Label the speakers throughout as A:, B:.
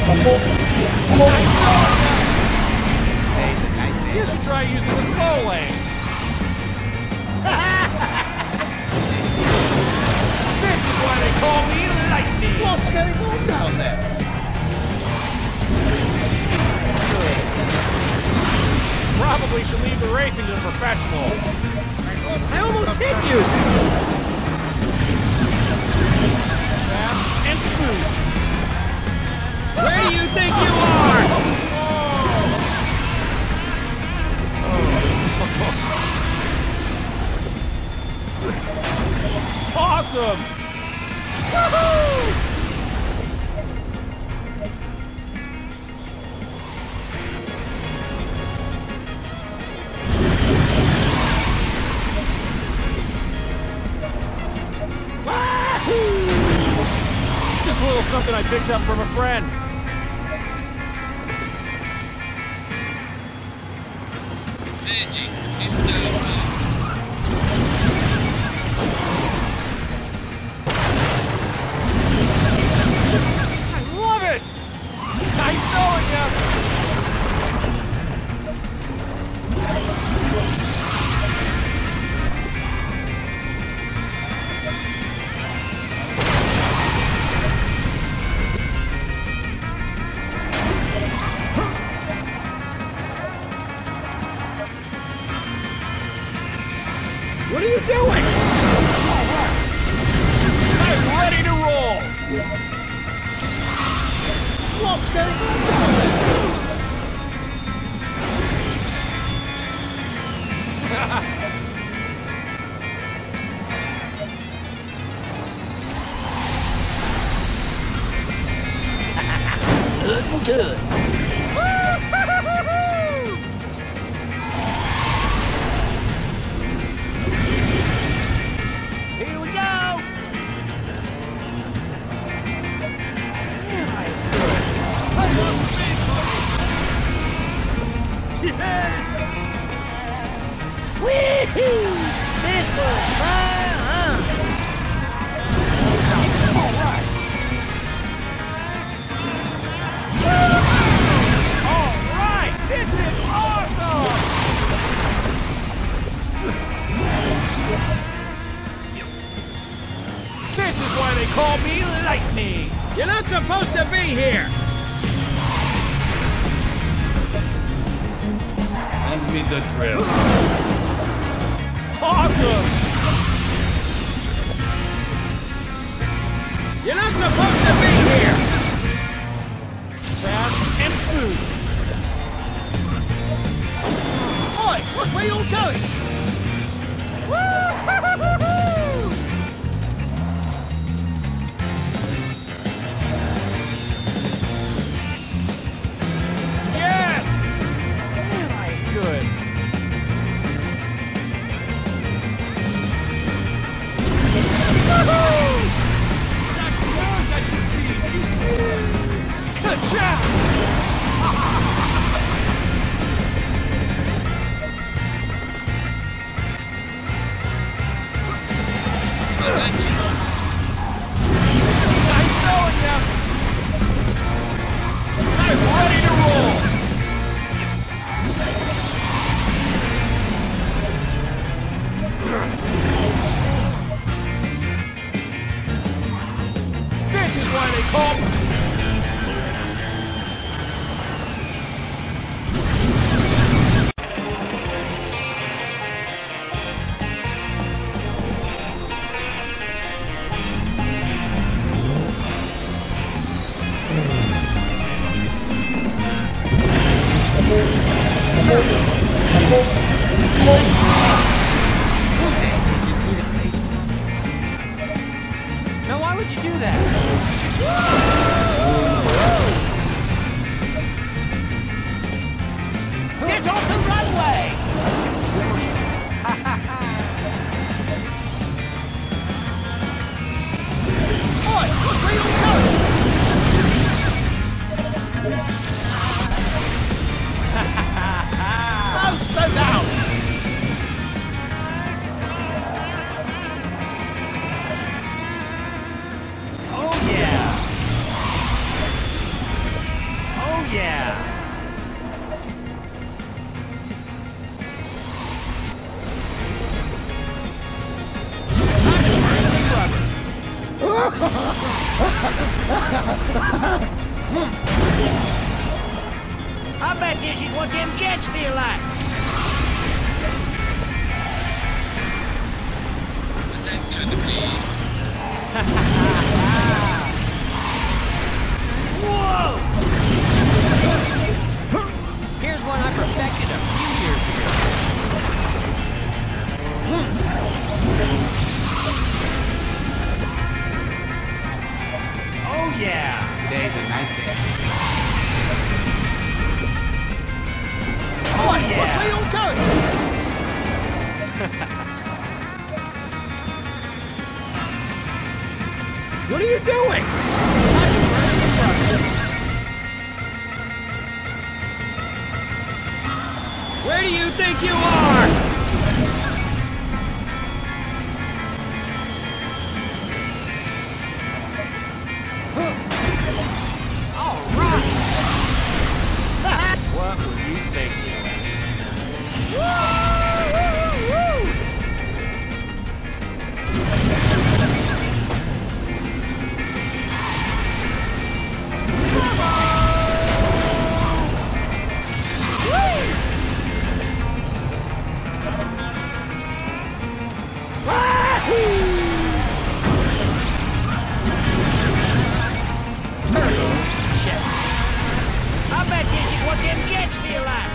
A: You should try using the slow lane. This is why they call me Lightning.
B: What's going on down there?
A: Probably should leave the racing to the professionals.
B: I almost hit you!
A: Fast and smooth.
B: Where do you think you are?
A: Awesome! Woohoo! Just a little something I picked up from a friend.
C: Magic, Mr.
A: I love it! Nice knowing you!
B: What are you doing?
A: I'm ready to roll!
B: What's going on down there?
D: Looking good.
A: Here we go!
B: Yes!
D: Wee-hoo! This was fun!
A: All right! This is awesome! This is why they call me Lightning!
B: You're not supposed to be here!
E: Hand me the drill.
A: Awesome!
B: You're not supposed to be here!
A: Fast and smooth.
B: Oi, look where you're going!
A: Yes! Man, I am good. Good job! Nice knowing ya! I'm ready to roll! This is why they call me... Now why would you do that?
D: Get off the runway!
B: Oi, look where you're going! No, slow down! yeah!
D: I bet this is what them jets feel like.
C: Attention, please.
B: Whoa! Here's one I perfected a few years ago. Oh yeah!
F: Today's a nice day.
B: Oh yeah!
A: Where you going?
B: What are you doing? Where do you think you are? All right. What were you thinking?
D: I bet this is what them jets feel like.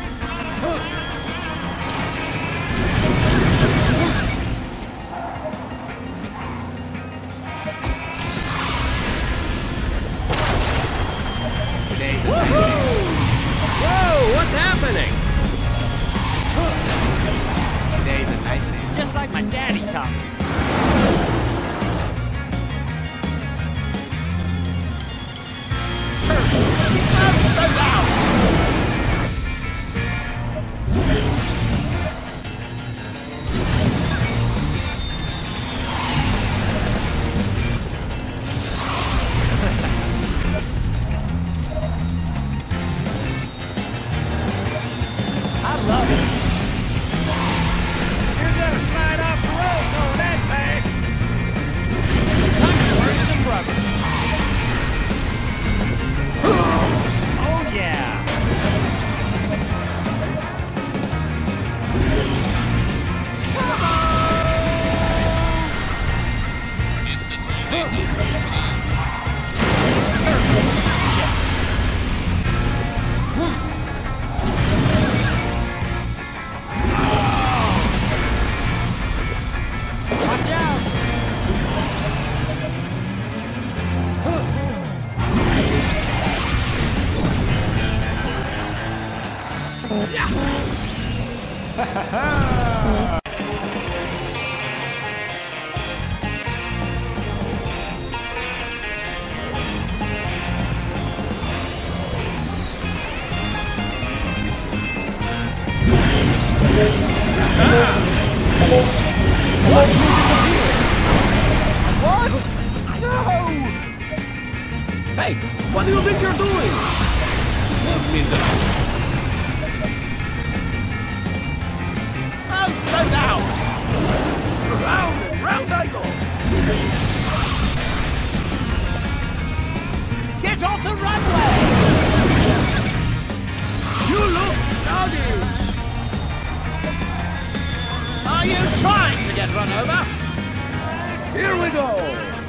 F: Today's a nice day.
B: Whoa, what's happening?
F: Today's a nice day.
B: Just like my daddy taught me.
D: I love it. You're gonna slide off the road going that fast.
B: Time to burn some rubber. Oh yeah!
C: Mr. Tornado, please.
B: Watch out!
A: What? No! Hey, what do you think you're doing?
E: Give me the...
A: Oh, slow down! Round and round I go!
D: Get off the runway!
A: You look sluggish! Are you trying to get run over? Here we go!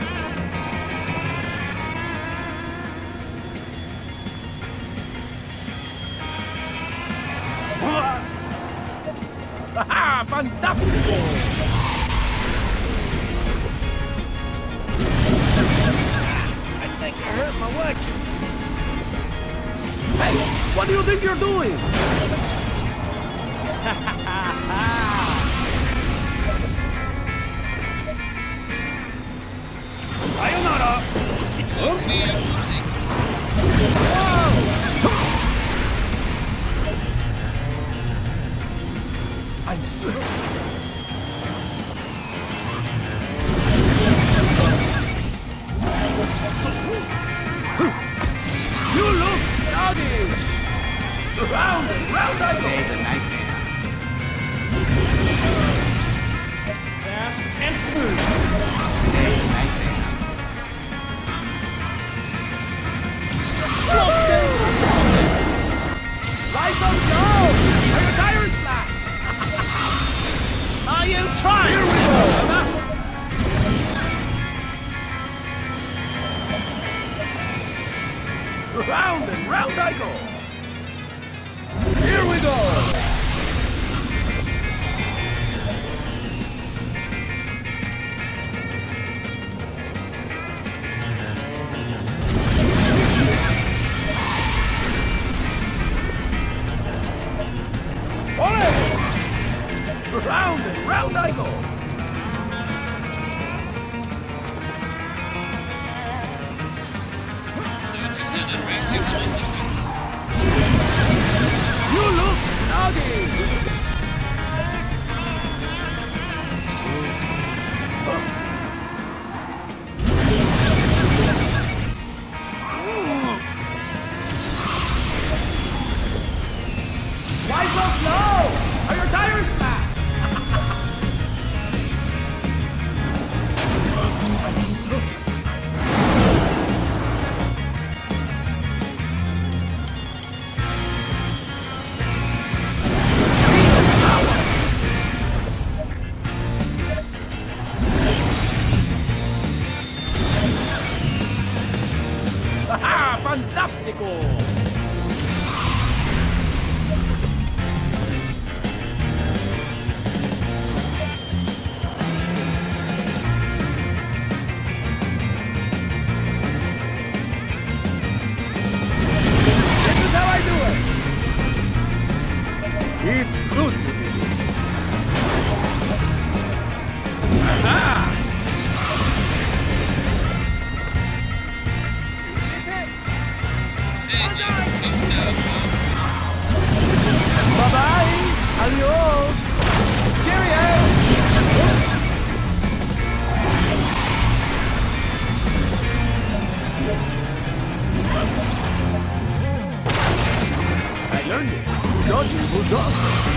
A: Haha! Fantastico!
D: I think I hurt my watch.
A: Hey, what do you think you're doing? Sayonara!
C: Clear footing.
A: I'm sick. You look doggies! Round and round I go!
F: Today's a nice day.
B: Fast and smooth.
F: Today's a nice day.
A: Why so slow? Are your tires flat?
D: Are you trying?
A: Here we go! Round and round I go! Here we go! Round and round I go!
C: Don't you see the racing wonderful?
A: You look snuggy! Why so slow? Are your tires flat? ¡Ah! ¡Fantástico! This is how I do it! It's good to be here. Aha!
C: Agent Mr.
A: Bye-bye! Adios! Cheerio! I learned this. Dodging bulldogs.